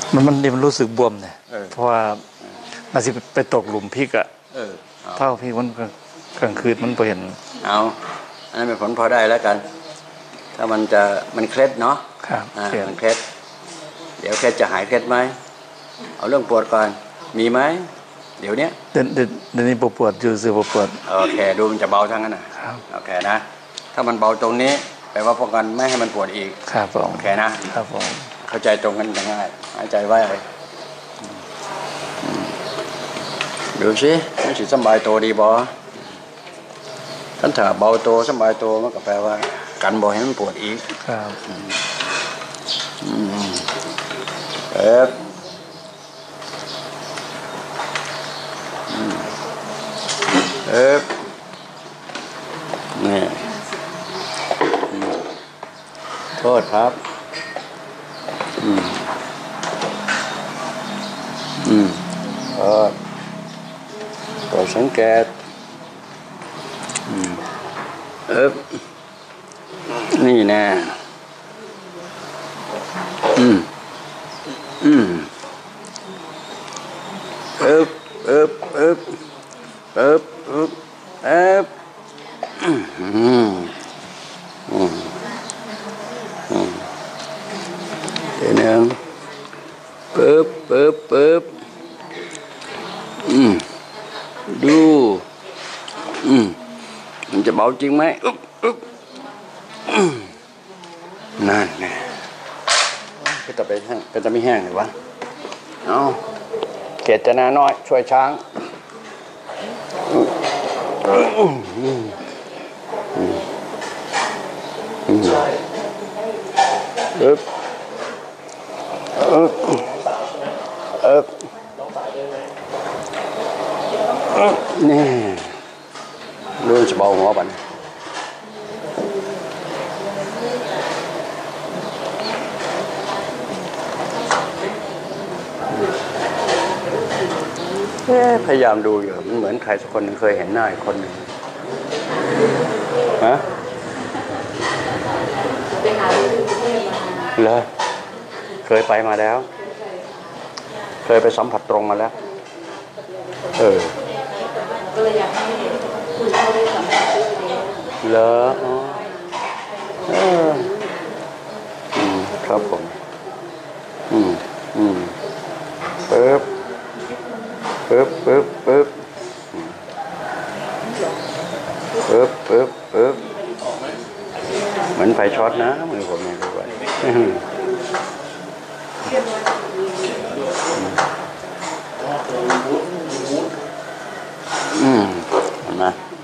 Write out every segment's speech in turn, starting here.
มันรู้สึกบวมเนี่ยเพราะว่าน่าจะไปตกหลุมพริกอ่ะเท่าพริกมันกลางคืนมันเห็นเอาอันนั้นเป็นผลพอได้แล้วกันถ้ามันเคล็ดเนาะครับมันเคล็ดเดี๋ยวเคล็ดจะหายเคล็ดไหมเอาเรื่องปวดก่อนมีไหมเดี๋ยวนี้ปวดอยู่สื่อปวดโอเคดูมันจะเบาทั้งนั้นนะโอเคนะถ้ามันเบาตรงนี้แปลว่าป้องกันไม่ให้มันปวดอีกครับผมโอเคนะครับผมเข้าใจตรงกันง่ายหายใจไว้ดูสิมันสิสบายตัวดีบ่ท่านถ้าเบาตัวสบายตัวมันก็แปลว่ากันบ่ให้มันปวดอีกครับนี่โทษครับก็สังเกตนี่แน่เดี๋ยวนึงดูมันจะเบาจริงไหมนั่นไงก็จะไปแห้งก็จะไม่แห้งเลยวะเอาเจตนาน้อยช่วยช้างนี่ดูจะเบาหัวบันพยายามดูอยู่มันเหมือนใครสักคนหนึ่งเคยเห็นหน้าอีกคนหนึ่งฮะเหรอเคยไปมาแล้วเคยไปสัมผัสตรงมาแล้วก็เลยอยากให้คุณเข้าได้สัมผัสเหรอครับผมปึ๊บเหมือนไฟช็อตนะมือผมเนี่ยด้วยเห็นไหม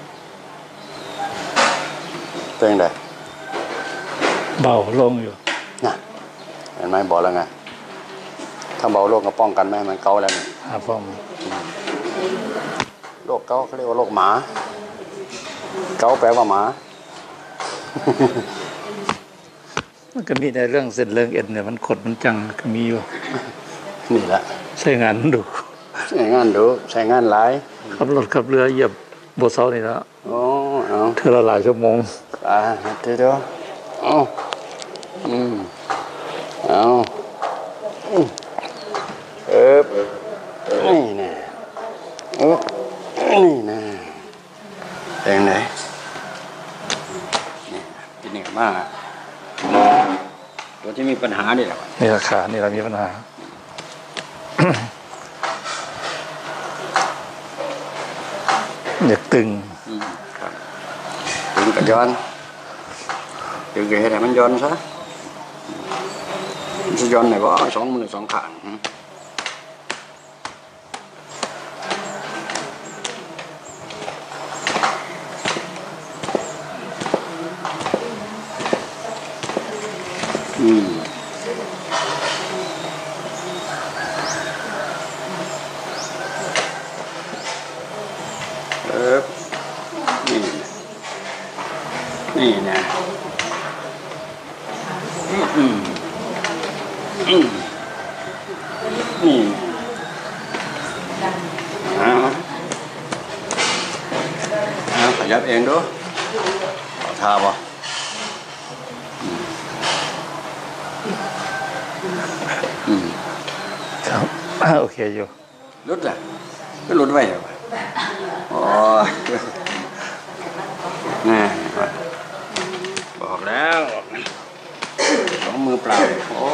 เป็นยังไงเบาลงอยู่น่ะเห็นไหมบอกแล้วไงถ้าเบาโรคก็ป้องกันไม่ให้มันเกาแล้วนี่ครับผมโรคเกาเขาเรียกว่าโรคหมาเกาแปลว่าหมามันก็มีในเรื่องเส้นเรื่องเอ็นเนี่ยมันขดมันจังก็มีอยู่นี่แหละใช้งานดูใช้งานหลายขับรถขับเรือเหยียบโบเซานี่แล้วเธอละหลายชั่วโมงเดี๋ยวนี่นะนี่นะเป็นไงนี่กินเหนียวมากตัวที่มีปัญหาเนี่ยแหละนี่ราคานี่เรามีปัญหาอยากตึงตึงกระย้อนตึงเกให้มันย้อนซะมันจะย้อนไหนวะสองมือสองขานี่นะนี่ขยับเองดูขอทาบ่โอเคอยู่รถอ่ะก็รถไว้เหรอโอ้ยนี่บอกแล้วสองมือเปล่าโอ้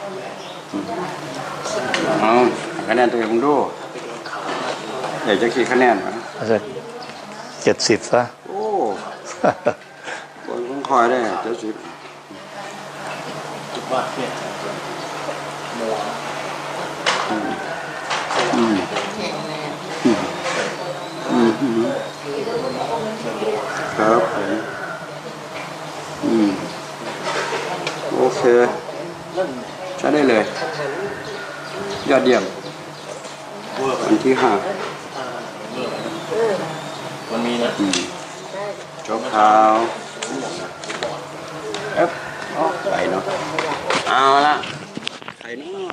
เอาคะแนนตัวเองมึงดูอยากจะกี่คะแนนวะอาจจะ70ซะโอ้คนต้องคอยได้70ครับโอเคใช้ได้เลยยอดเยี่ยมวันที่5 มันมีนะจบข่าวไปเนาะเอาละใครเนาะ